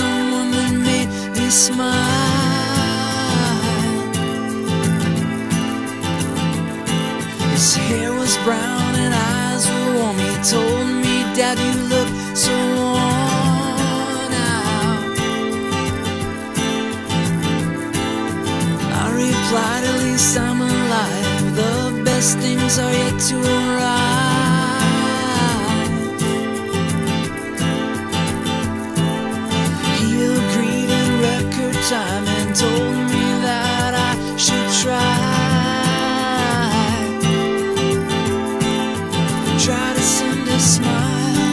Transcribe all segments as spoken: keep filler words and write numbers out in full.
someone that made me smile. His hair was brown and eyes were warm. He told me, Dad, you look so worn out. I replied, at least I'm alive. The best things are yet to arrive. He agreed in record time and told me that I should try. Try to send a smile.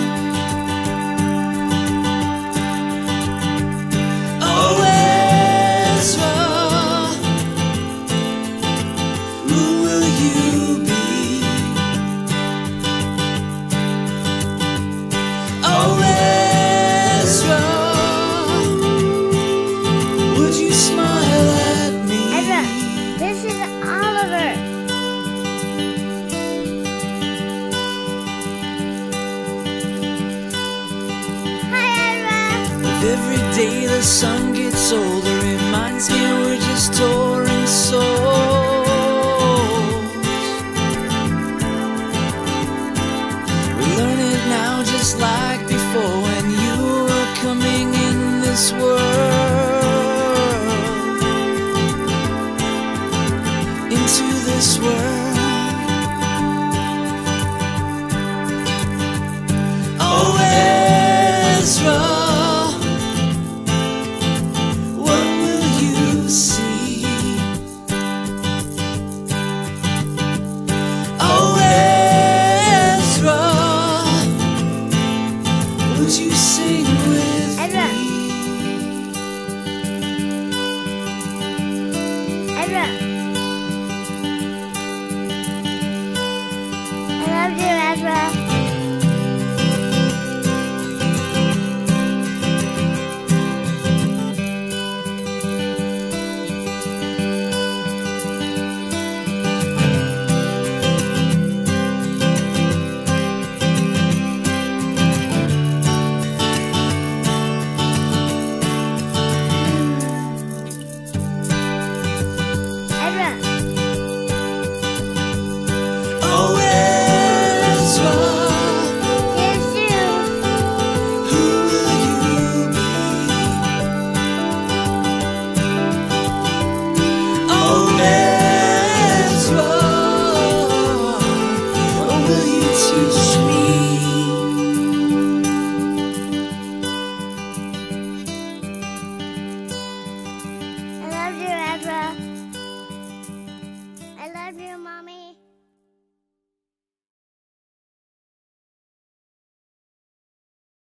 Oh, Ezra, who will you be? Oh, Ezra, would you smile at me? Ezra, this is Oliver. Every day the sun gets older, reminds me we're just touring souls. We learn it now just like before, when you were coming in this world, into this world.